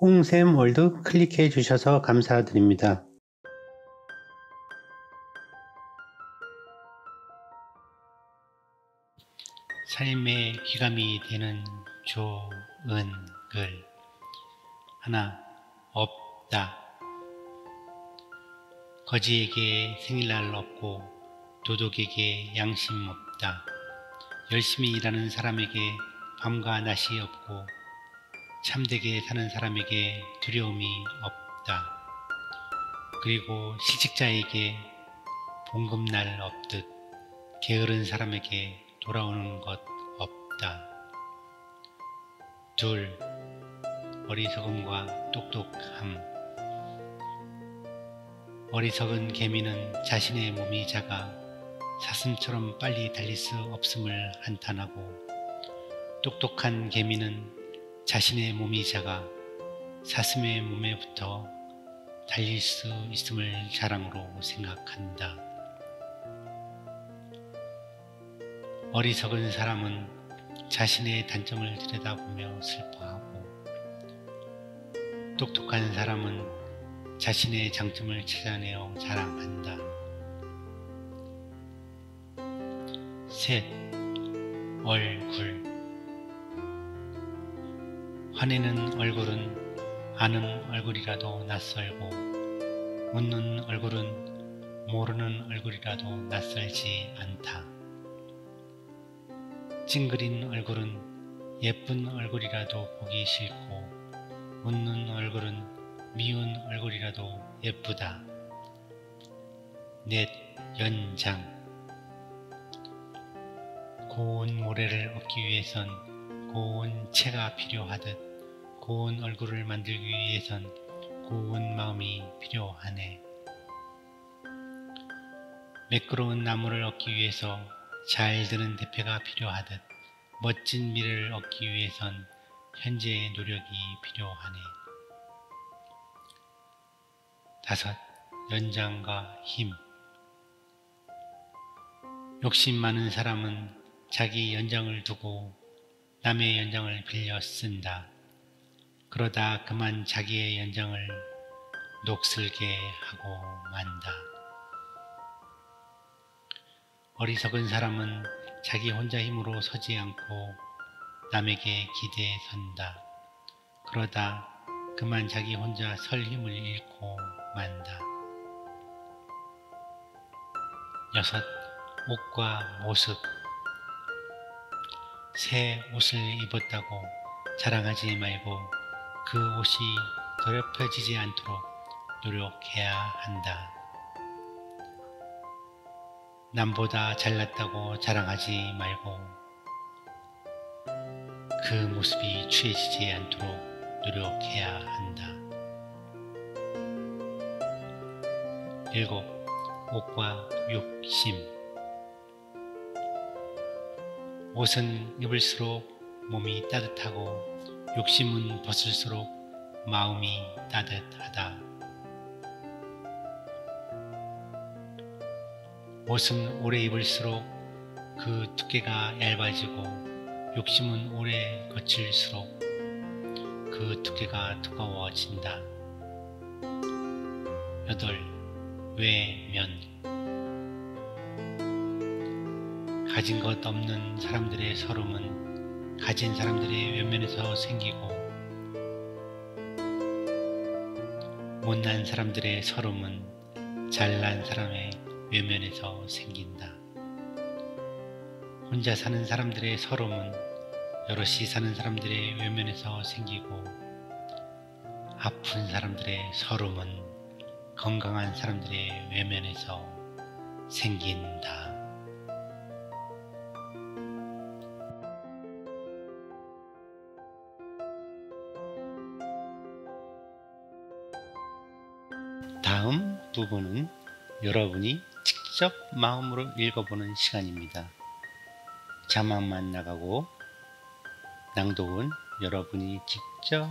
홍샘월드 클릭해 주셔서 감사드립니다. 삶의 귀감이 되는 좋은 글 하나. 없다. 거지에게 생일날 없고 도둑에게 양심 없다. 열심히 일하는 사람에게 밤과 낮이 없고 참되게 사는 사람에게 두려움이 없다. 그리고 실직자에게 봉급날 없듯 게으른 사람에게 돌아오는 것 없다. 둘. 어리석음과 똑똑함. 어리석은 개미는 자신의 몸이 작아 사슴처럼 빨리 달릴 수 없음을 한탄하고, 똑똑한 개미는 자신의 몸이 작아 사슴의 몸에 붙어 달릴 수 있음을 자랑으로 생각한다. 어리석은 사람은 자신의 단점을 들여다보며 슬퍼하고, 똑똑한 사람은 자신의 장점을 찾아내어 자랑한다. 셋. 얼굴. 화내는 얼굴은 아는 얼굴이라도 낯설고, 웃는 얼굴은 모르는 얼굴이라도 낯설지 않다. 찡그린 얼굴은 예쁜 얼굴이라도 보기 싫고, 웃는 얼굴은 미운 얼굴이라도 예쁘다. 넷. 연장. 고운 모래를 얻기 위해선 고운 채가 필요하듯 고운 얼굴을 만들기 위해선 고운 마음이 필요하네. 매끄러운 나무를 얻기 위해서 잘 드는 대패가 필요하듯 멋진 미래를 얻기 위해선 현재의 노력이 필요하네. 다섯. 연장과 힘. 욕심 많은 사람은 자기 연장을 두고 남의 연장을 빌려 쓴다. 그러다 그만 자기의 연장을 녹슬게 하고 만다. 어리석은 사람은 자기 혼자 힘으로 서지 않고 남에게 기대에 선다. 그러다 그만 자기 혼자 설 힘을 잃고 만다. 여섯. 옷과 모습. 새 옷을 입었다고 자랑하지 말고 그 옷이 더럽혀지지 않도록 노력해야 한다. 남보다 잘났다고 자랑하지 말고 그 모습이 취해지지 않도록 노력해야 한다. 7. 옷과 욕심. 옷은 입을수록 몸이 따뜻하고 욕심은 벗을수록 마음이 따뜻하다. 옷은 오래 입을수록 그 두께가 얇아지고 욕심은 오래 거칠수록 그 두께가 두꺼워진다. 8. 외면. 가진 것 없는 사람들의 서름은 가진 사람들의 외면에서 생기고, 못난 사람들의 서름은 잘난 사람의 외면에서 생긴다. 혼자 사는 사람들의 서름은 여럿이 사는 사람들의 외면에서 생기고, 아픈 사람들의 서름은 건강한 사람들의 외면에서 생긴다. 다음 부분은 여러분이 직접 마음으로 읽어보는 시간입니다. 자막만 나가고 낭독은 여러분이 직접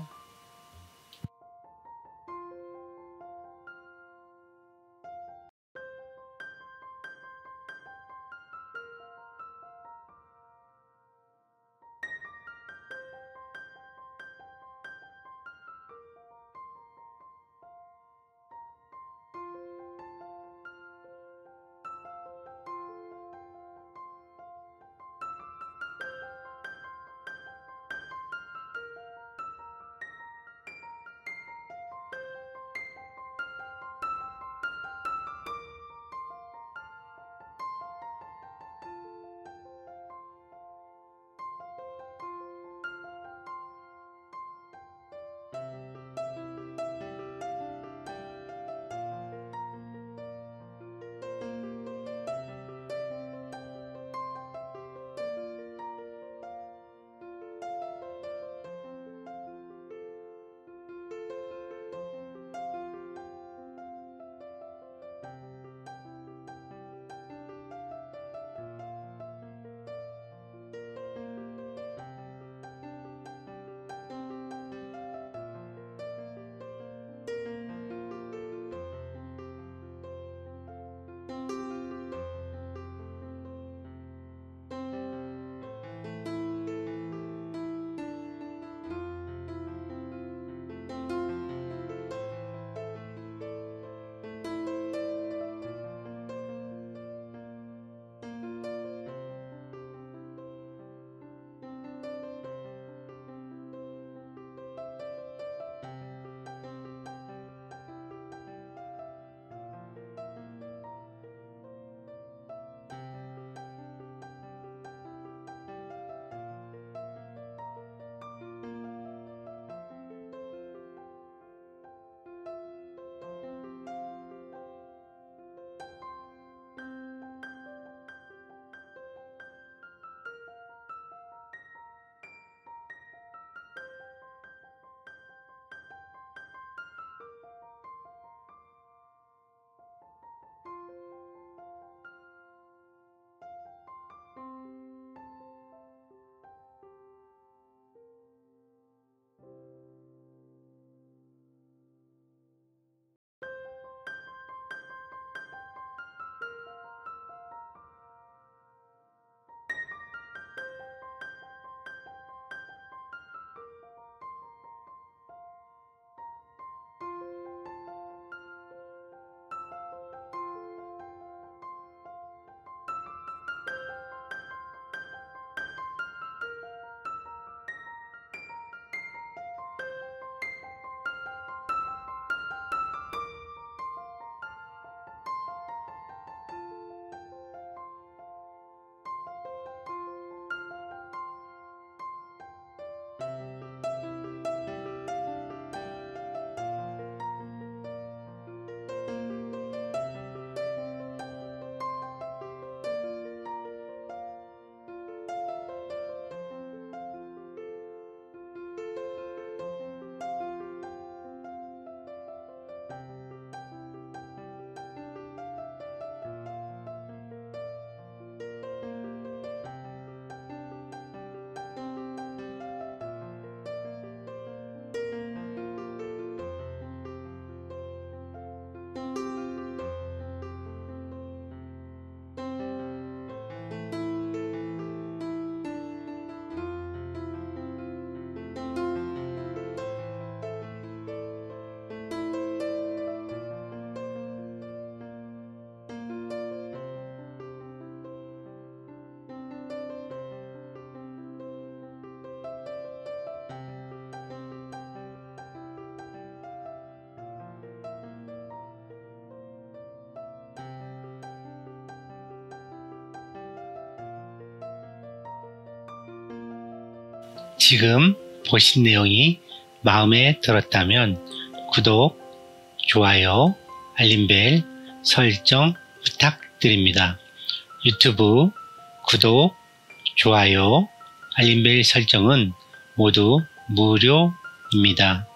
지금 보신 내용이 마음에 들었다면 구독, 좋아요, 알림벨 설정 부탁드립니다. 유튜브 구독, 좋아요, 알림벨 설정은 모두 무료입니다.